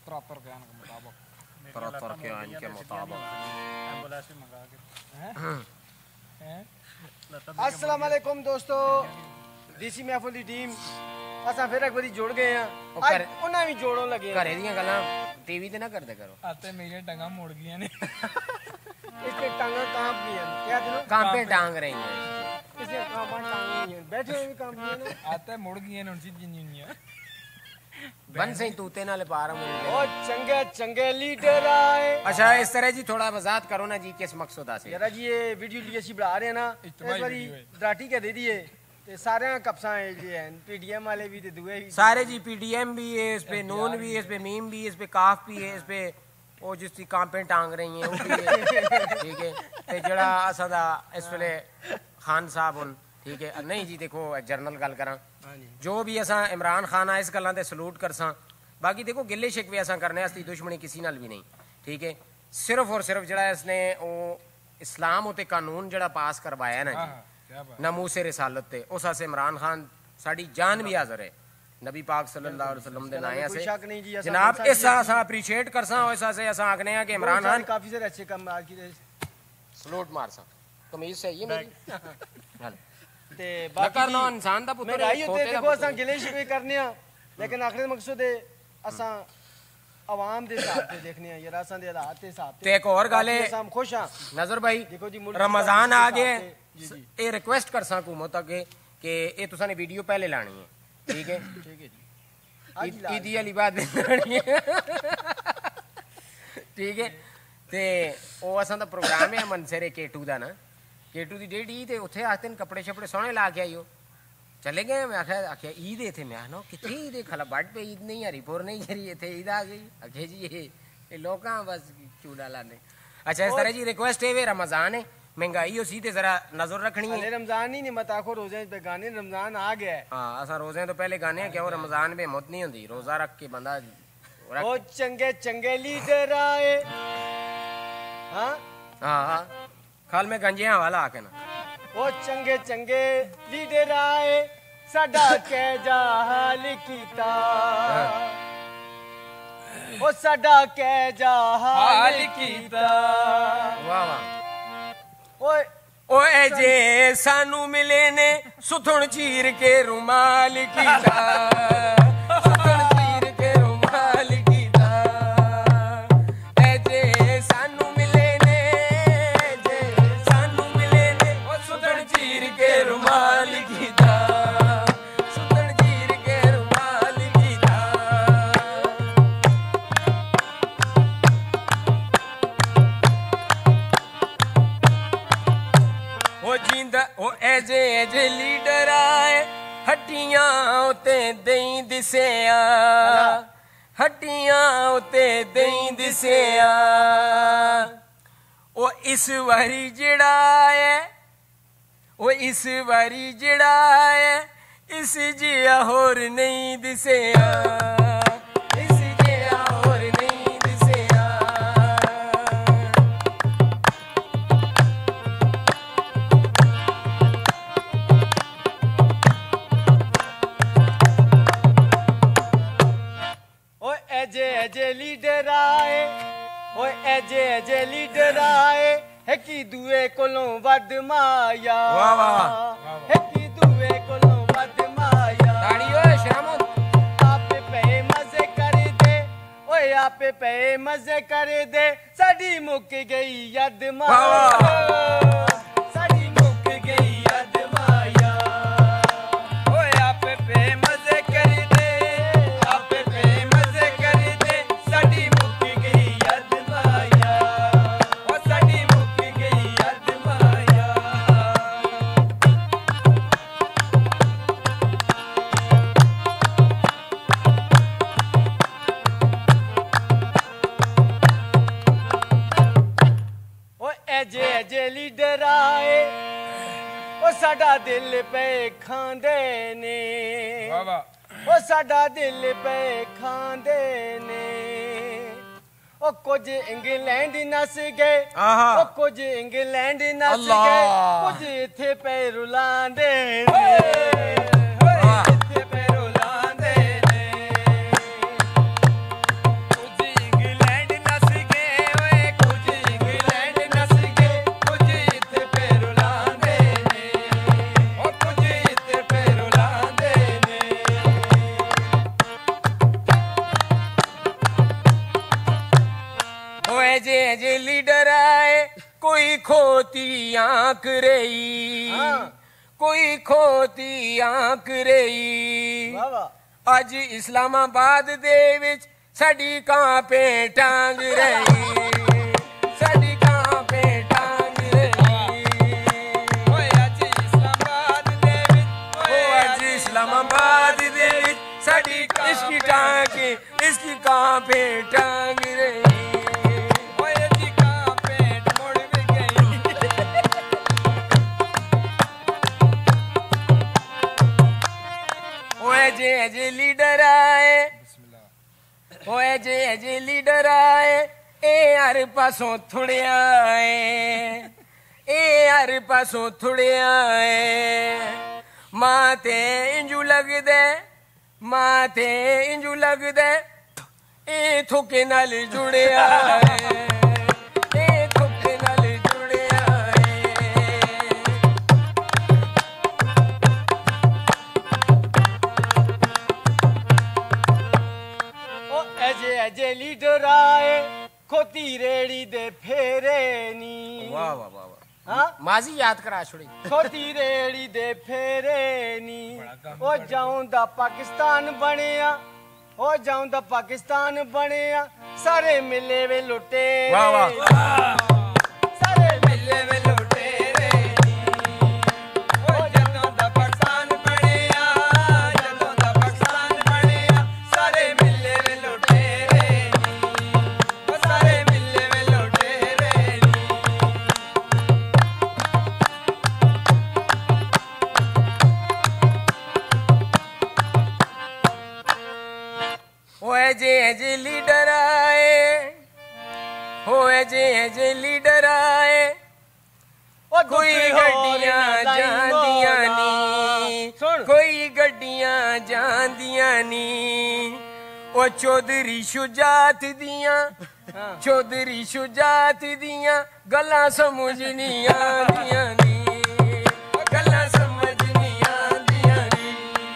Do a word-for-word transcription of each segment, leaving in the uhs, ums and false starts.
तिहत्तर के आने के मुताबिक तिहत्तर के आने के मुताबिक एम्बुलेंस भी मंगा के हैं। अस्सलाम वालेकुम दोस्तों, देसी महफिल दी टीम असा फिर एक बारी जुड़ गए हैं। आज उन्हें भी जोड़ों लगे घरे दियां गल्लां टीवी ते ना करदे करो। आते मेरी टंगा मुड़ गई ने इसके टांगा कांप गई हैं। क्या दिनो कांपे टांग रही हैं इसके कांपा टांग गई हैं। बैठे हुए भी कांप गई हैं। आते मुड़ गई ने उनसी जिन्नियां बन सही तूते नाले पार मुड़ गए। ओ चंगे चंगे लीडर आए। अच्छा इस तरह जी थोड़ा वजाहत करो ना जी किस मकसद से यारा जी ये वीडियो लिए सी बना रहे हैं ना, इस बारी डराटी के दे दिए ते सारे कपसा है जी हैं पीडीएम वाले भी ते दुए भी सारे जी पीडीएम भी है, इस पे नून भी है, इस पे मीम भी है, इस पे काफ भी है, इस पे वो जिसकी कांपे टांग रही हैं वो भी है। ठीक है ते जड़ा असा दा इस वेले खान साहब हुन ठीक है नहीं जी देखो एक जर्नल गल करा जो भी असा इमरान खान आ इस गल्लां ते सलूट करसा। बाकी देखो गिले शिकवे असा करने आस्ती दुश्मनी किसी नाल भी नहीं। ठीक है सिर्फ और सिर्फ जड़ा इसने वो इस्लाम उते कानून जड़ा पास करवाया ना जी नमूसे रिसालत ते उस आसे इमरान खान साडी जान भी हाजिर है नबी पाक सल्लल्लाहु अलैहि वसल्लम दे नाया से जनाब इस असा अप्रीशिएट करसा और इस आसे असा आखने आ कि इमरान खान काफी सारे अच्छे काम आज की सलूट मारसा कमीज सही है मेरी ते बाकी करना इंसान दा पुत्र है होते देखो असा गिले शिकवे करने आ लेकिन आखिरी मकसद है असा आवाम दे हिसाब से देखने आ यार असा दे हालात दे हिसाब ते एक और गल है हम खुश हां नजर भाई देखो जी रमजान आ गए ये रिक्वेस्ट कर सा हुकूमत अगे कि ये तुसा ने वीडियो पहले लानी है। ठीक है ठीक है जी ईदी वाली बात लानी है। ठीक है ते ओ असा दा प्रोग्राम है मनसरे केटू दा ना केटू दी डेट ईद है उत्थे आखते हैं कपड़े शपड़े सोहने ला के आइयो चले गए। मैं आख्या आख्या ईद है थे मैं आखना कितने ईद है खला बट पे ईद नहीं हरीपुर नहीं जरी थे ईद आ गई आखे जी ये लोग बस चूड़ा लाने। अच्छा इस तरह जी रिक्वेस्ट है वे रमजान है महंगाई उसी ते जरा नजर रखनी है। रमजान ही नहीं मत आखो रोजे पे गाने रमजान आ गया हां असा रोजे तो पहले गाने क्या वो रमजान में मौत नहीं होती रोजा रख के बंदा ओ चंगे चंगे लीडर आए। हां हां हां खाल में गंजे हवाला आके ना ओ चंगे चंगे लीडर आए साडा कै जा हाल कीता ओ साडा कै जा हाल कीता। वाह वाह ओए ओए जे सानू मिले ने सुथण चीर के रुमाल कीता सुथण चीर के रुमाल कीता ए जे सानू मिले ने जे सानू मिले ने ओ सुथण चीर के रुमाल कीता सुथण चीर के रुमाल कीता। ओ जिंदा ओ एजे एजे लीडर आए हट्टियां उते दई दिसेया हट्टियां उते दई दिसेया ओ इस वारी जड़ा है ओ इस वारी जड़ा है इस जिया होर नहीं दिसेया इस जिया होर नहीं दिसेया। एजे एजे लीडर आए ओए एजे एजे लीडर आए है की दुए कोलों वद माया वाह वाह है की दुए कोलों वद माया ताड़ी ओए शरामत आपे पे मजे कर दे ओए आपे पे मजे कर दे साडी मुक गई यद माया साडी मुक गई यद माया ओए आपे पे मजे कर दे आपे पे मजे कर दे साडी मुक गई यद माया ओ साडी मुक गई यद माया। ओ एजे एजे लीडर आए ओ साडा दिल पे खांदे ने वाह वाह ओ साडा दिल पे खांदे ने ओ कुछ इंग्लैंड नस गए आहा ओ कुछ इंग्लैंड नस अल्लाह। गए कुछ इथे पे रुलांदे ने इथे पे रुलांदे ने कुछ कोई खोती आंख रही हाँ। कोई खोती आंख रही वाह वाह अज इस्लामाबाद दे विच साडी कांपे टांग रही साडी कांपे टांग रही ओए अज इस्लामाबाद दे विच ओ अज इस्लामाबाद दे विच साडी इसकी टांग इसकी कांपे टांग रही ओए जी का पेट मुड़ भी गई ओए जे जे लीडर आए ओए जे जे लीडर आए ए हर पासों थोड़े आए ए हर पासों थोड़े आए माते इंजू लग दे माते इंजू लग दे ए थोके नाल जुड़े आए ए थोके नाल जुड़े आए ओ अजे अजे लीडर आए खोती रेड़ी दे फेरे नी वाह वाह वाह वाह हाँ माजी याद करा छोड़ी खोती रेड़ी दे फेरे नी ओ जाऊं दा पाकिस्तान बनिया ओ जाऊं दा पाकिस्तान बनिया सारे मिले वे लुटे वाह वाह सारे मिले वे लुटेरे ओ जदों दा पाकिस्तान बनया जदों दा पाकिस्तान बनया सारे मिले वे लुटेरे ओ सारे मिले वे लुटेरे ओए जे जे लीडर आए ओए जे जे लीडर आए ओ कोई गड्डियां जांदियां नी सुन कोई गड्डियां जांदियां नी ओ चौधरी शुजात दियां हाँ। चौधरी शुजात दियां गल्लां समझ नहीं आंदियां नी गल्लां समझ नहीं आंदियां नी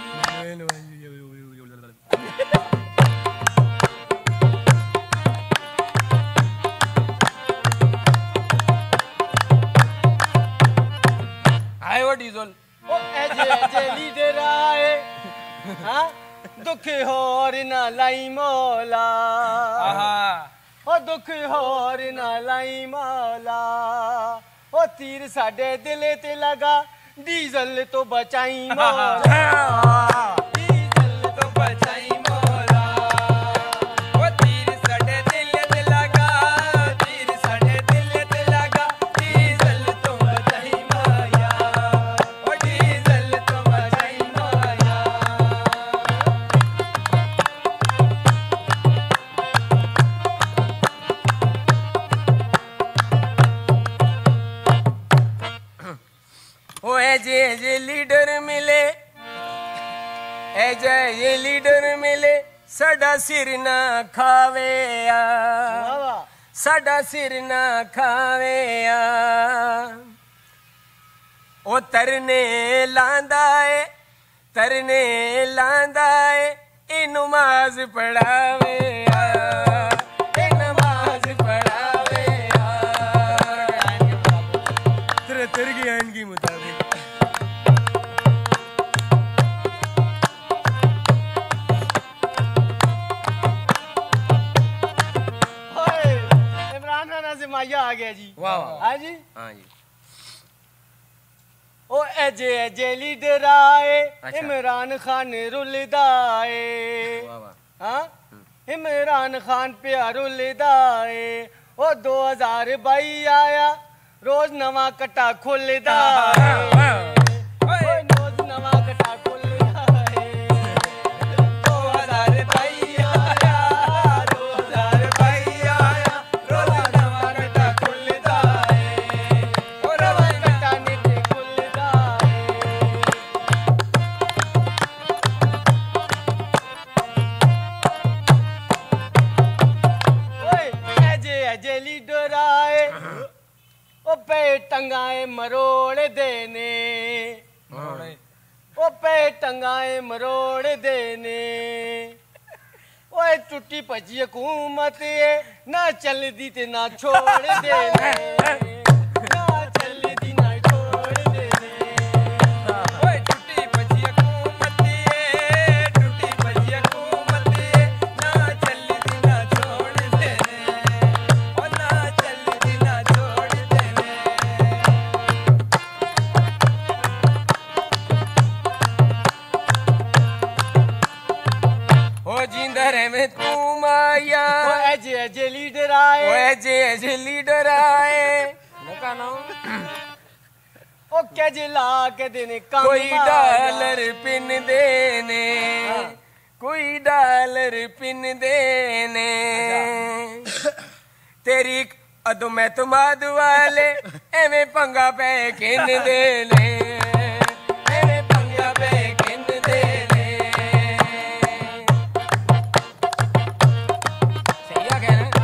आए वो डीजल ओ अजे अजे लीडर आए हाँ दुख होर ना लाई मौला आहा ओ दुख होर ना लाई मौला ओ तीर साडे दिल ते लगा डीजल तो बचाई मौला डीजल तो बचाई मौला ओ तीर साडे दिल ते लगा तीर साडे दिल ते लगा डीजल तो बचाई माया ओ डीजल तो बचाई माया ओए जे जे लीडर मिले ए जे ये लीडर मिले साडा सिर ना खावे आ वाह साडा सिर ना खावे आ ओ तरने लांदा है तरने लांदा है ए नमाज पढ़ावे आ ए नमाज पढ़ावे आ तेरे तेरे की आइन की मुताबिक ओए इमरान खान से माया आ गया जी वाह वाह हाँ जी हाँ जी ओ अजे अजे लीडर आए अच्छा। इमरान खान रुलदा है वाह वाह हाँ इमरान खान पे रुलदा है ओ दो हजार बाई आया रोज नवा कट्टा खुलदा है ओ रोज नवा कट्टा खुलदा है दो हजार बाई आया दो हजार बाई आया रोज नवा कट्टा खुलदा है ओ नवा रवा कट्टा नित खुलदा है ओए अजे अजे लीडर आए ओ पे टंगाए मरोड़ देने मरोड़े ओ पे टंगाए मरोड़ देने ओए टुटी भजी हुकूमत है ना चलदी ते ना छोड़ देने ओ जिंदर में तू माया ओ एजे एजे लीडर आए ओ एजे एजे लीडर आए नका ना ओ कैजे ला के देने कम कोई डॉलर पिन देने कोई डॉलर पिन देने तेरी अदो मैं तुम वाले एवें पंगा पे किन देने एवें पंगा पे किन देने सही है कहना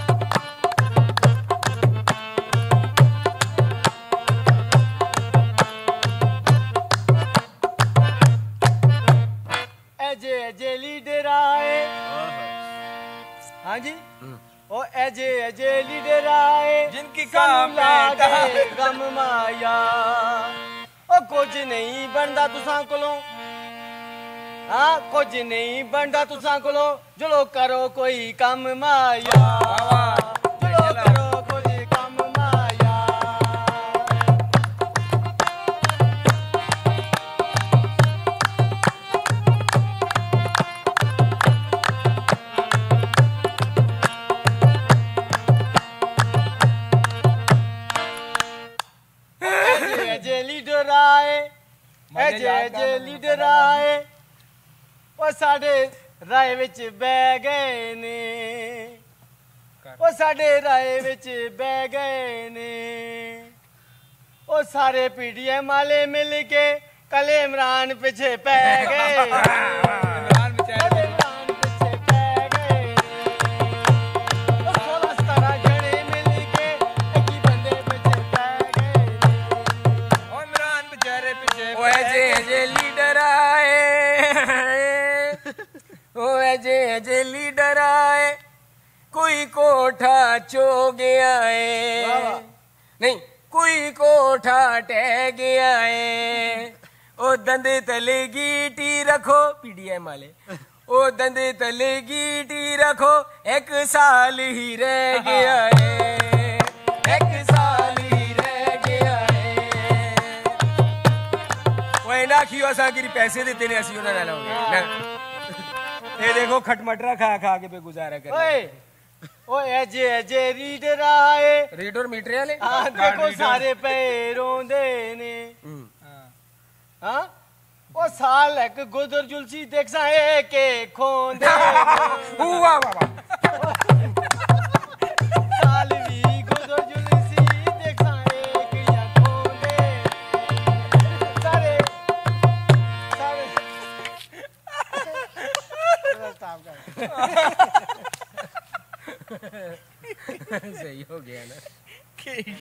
एजे एजे लीडर आए हाँ जी ओ एजे एजे लीडर आए जिनकी सानू काम लागे है गम माया ओ कुछ नहीं बनदा तुसां कोलों हाँ कुछ नहीं बनदा तुसां कोलों चलो करो कोई कम माया चलो करो कोई कम माया एजे लीडर आए एजे एजे लीडर आए ओ साडे राय विच बह गए ने ओ साडे राय विच बह गए ने ओ सारे पीडीएम वाले मिल के कल इमरान पीछे पै गए इमरान बेचारे इमरान पीछे पै गए ओ सोलह सतारह जने मिल के एक ही बंदे पीछे पै गए ओ इमरान बेचारे पीछे ओ एजे एजे लीडर आए ओ एजे एजे लीडर आए कोई कोठा चो गया है वाह वाह। नहीं कोई कोठा टह गया है ओ दंदे तले गीटी रखो पीडीएम वाले ओ दंदे तले गीटी रखो एक साल ही रह गया है एक साल ही रह गया है वो ना खियो असा गिरी पैसे देते ने असी उन्हें ना ना ये देखो खटमटरा खा खा के पे गुजारा कर ओए ओ एजे एजे लीडर आए रेड और मीटर वाले आ देखो सारे पैरों दे ने हाँ ओ साल एक गुदर जुलसी देख सा एक एक खोंदे वाह वाह वाह साल भी गुदर जुलसी देख सा एक या खोंदे सारे सारे स्टॉप कर सही हो गया ना